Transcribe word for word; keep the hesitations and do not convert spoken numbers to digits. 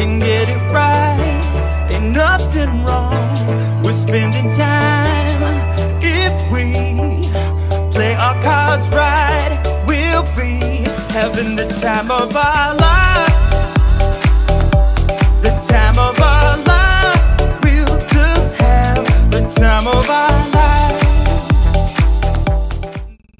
and get it right. Ain't nothing wrong with spending time. If we play our cards right, we'll be having the time of our lives.